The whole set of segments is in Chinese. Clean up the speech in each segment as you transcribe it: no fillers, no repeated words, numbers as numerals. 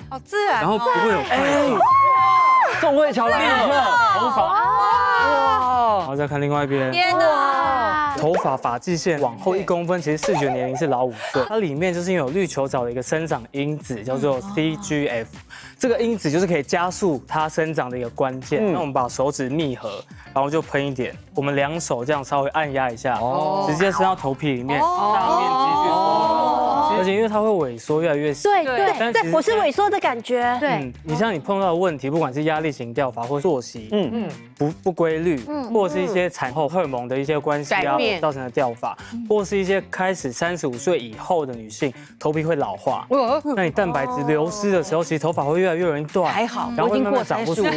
好自然， 然后不会有块头。 宋慧乔来了， 头发， 哇！ 然后再看另外一边， 天哪！ 头发发际线往后1公分，其实视觉年龄是老5岁。它里面就是因为有绿球藻的一个生长因子，叫做 CGF。这个因子就是可以加速它生长的一个关键。那我们把手指密合，然后就喷一点，我们2手这样稍微按压一下，直接伸到头皮里面，大面积去收。而且因为它会萎缩越来越细。 对，我是萎缩的感觉。 对， 你像你碰到的问题，不管是压力型掉发或作息，不规律，或者是一些产后荷尔蒙的一些关系啊造成的掉发，或是一些开始35岁以后的女性头皮会老化，那你蛋白质流失的时候，其实头发会越来越容易断， 还好， 然后会慢慢长不出来。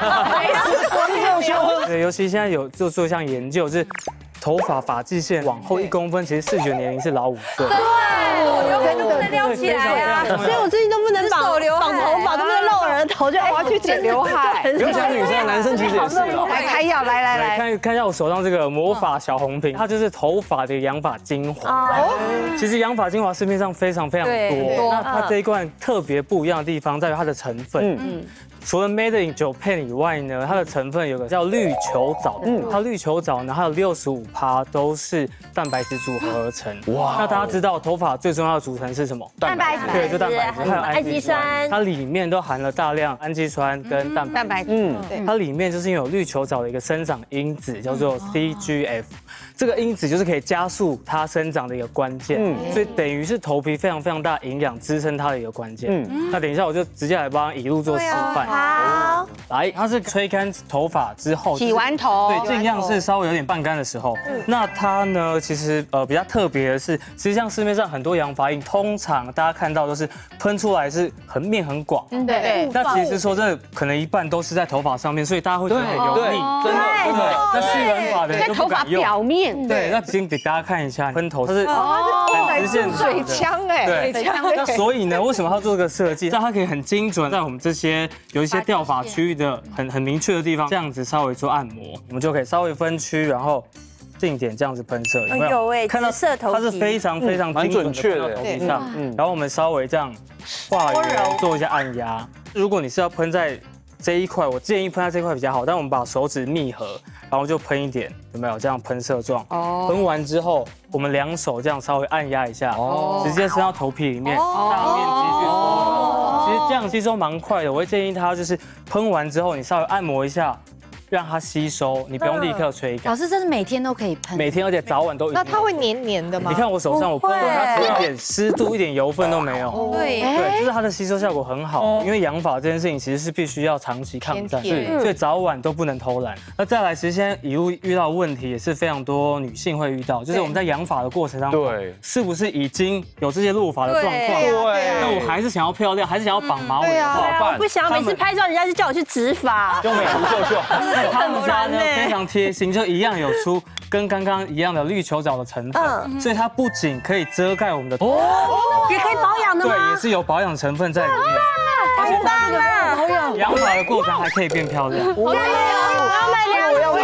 对，尤其现在有就做一项研究，就是头发发际线往后1公分，其实视觉年龄是老5岁。 有可能不能撩起来啊， 所以我最近都不能绑头发，都不能露耳朵，就我要去剪刘海。 不用讲女生，男生其实也是了。 来开药，来， 看一下我手上这个魔法小红瓶，它就是头发的养发精华。其实养发精华市面上非常多，那它这一罐特别不一样的地方在于它的成分。除了 Made in Japan 以外呢，它的成分有个叫绿球藻，它绿球藻呢，还有65%都是蛋白质组合而成。哇！那大家知道头发最重要的组成是什么？ 蛋白质， 对，就蛋白质，还有氨基酸，它里面都含了大量氨基酸跟蛋白质。它里面就是因为有绿球藻的一个生长因子，叫做 CGF。这个因子就是可以加速它生长的一个关键，所以等于是头皮非常大营养支撑它的一个关键。那等一下我就直接来帮以路做示范。 好， 来，它是吹干头发之后， 洗完头， 对，尽量是稍微有点半干的时候。那它呢，其实比较特别的是，实际上市面上很多养发液，通常大家看到都是喷出来是面很广， 对。 那其实说真的，可能一半都是在头发上面，所以大家会觉得很油腻， 真的。 那细软发的人就不敢用。 表面， 对，那先给大家看一下喷头，它是直线水枪哎， 对，那所以呢，为什么它做这个设计？让它可以很精准，在我们这些有一些掉发区域的很明确的地方，这样子稍微做按摩，我们就可以稍微分区，然后定点这样子喷射，有没有？ 哎， 看到射头皮， 它是非常蛮准确的头皮上，然后我们稍微这样画圆，做一下按压。如果你是要喷在这一块，我建议喷在这一块比较好，但我们把手指密合，然后就喷一点，有没有这样喷射状？喷完之后，我们2手这样稍微按压一下，直接伸到头皮里面，大面积去收。其实这样吸收蛮快的，我会建议它就是喷完之后，你稍微按摩一下。让它吸收，你不用立刻吹干。 老师，这是每天都可以喷？ 每天，而且早晚都。 那它会黏黏的吗？ 你看我手上，我喷完它一点湿度、一点油分都没有。 对， 就是它的吸收效果很好。因为养发这件事情其实是必须要长期抗战，所以早晚都不能偷懒。那再来，其实现在以路遇到问题也是非常多女性会遇到，就是我们在养发的过程当中，对，是不是已经有这些落发的状况？对。那我还是想要漂亮，还是想要绑马尾，怎么办？ 不想每次拍照人家就叫我去植发， 用美图秀秀。 他们家呢非常贴心，就一样有出跟刚刚一样的绿球藻的成分，所以它不仅可以遮盖我们的头， 也可以保养的吗？ 对，也是有保养成分在里面。 而且它这个保养养发的过程还可以变漂亮。 我要买2组，我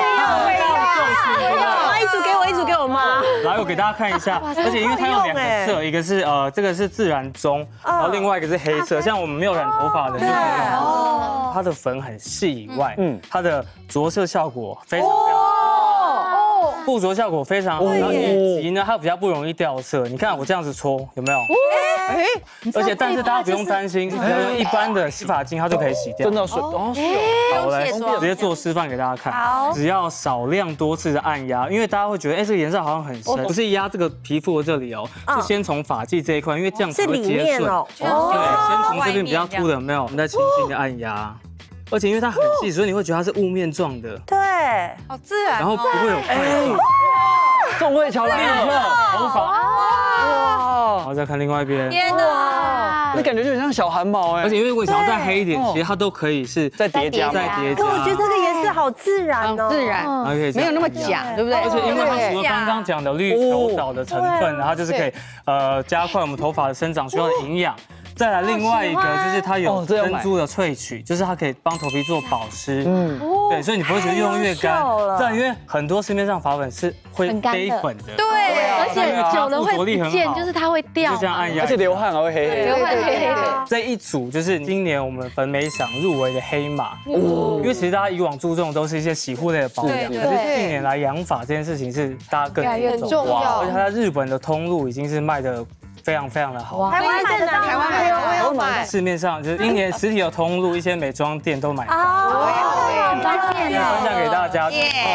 要，一组给我妈。 来，我给大家看一下，而且因为它有2个色，一个是这个是自然棕，然后另外一个是黑色，像我们没有染头发的就可以用。它的粉很细以外，它的着色效果非常好，附着效果非常好，然后以及呢，它比较不容易掉色。你看我这样子搓，有没有？而且但是大家不用担心，只要用一般的洗发精，它就可以洗掉。 真的水， 好，我来直接做示范给大家看。 好， 只要少量多次的按压，因为大家会觉得，哎，这个颜色好像很深，不是压这个皮肤的这里哦，是先从发际这一块，因为这样才会接顺。对，先从这边比较凸的，有没有？我们再轻轻的按压。而且因为它很细，所以你会觉得它是雾面状的， 对， 好自然， 然后不会有块头。 宋慧乔来了， 头发，哇！然后再看另外一边， 天哪， 那感觉就很像小汗毛哎。 而且因为我想要再黑一点，其实它都可以是再叠加， 可我觉得这个颜色好自然哦， 自然，没有那么假，对不对？ 而且因为它除了刚刚讲的绿球藻的成分，然后就是可以加快我们头发的生长需要的营养。 再来另外一个就是它有这要买珍珠的萃取，就是它可以帮头皮做保湿。 嗯， 对，所以你不会觉得越用越干。这样因为很多市面上发粉是会飞粉的。 对， 而且久了会不见，就是它会掉， 就这样按压， 而且流汗还会黑黑。 流汗黑黑的。 这一组就是今年我们粉美赏入围的黑马，因为其实大家以往注重都是一些洗护类的保养，可是近年来养发这件事情是大家更重要而且它在日本的通路已经是卖的非常非常的好。 台湾买得到，台湾没有，我有买。 市面上就是今年实体的通路，一些美妆店都买到。 很方便分享给大家。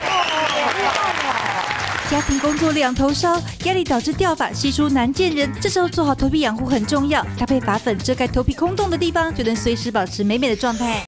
家庭工作两头烧，压力导致掉发稀疏难见人。这时候做好头皮养护很重要，搭配发粉遮盖头皮空洞的地方，就能随时保持美美的状态。